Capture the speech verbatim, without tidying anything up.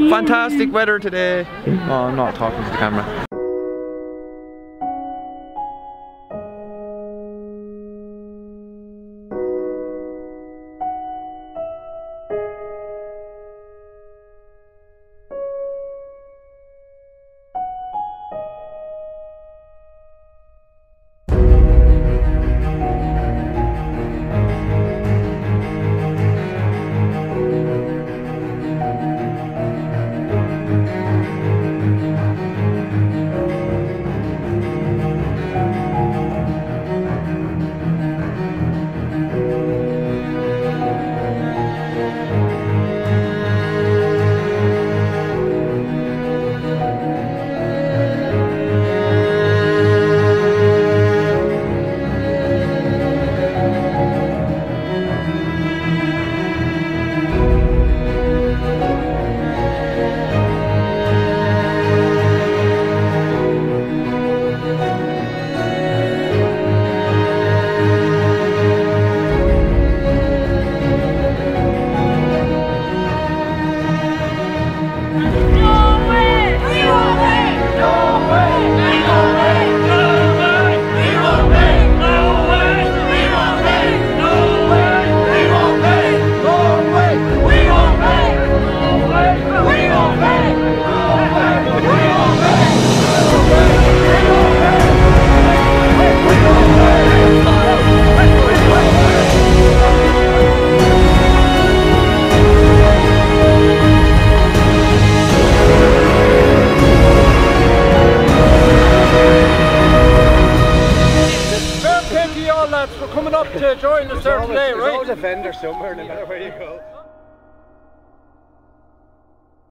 fantastic weather today. Oh, I'm not talking to the camera. For coming up to join us there today, right? There's always a vendor somewhere, no matter where you go.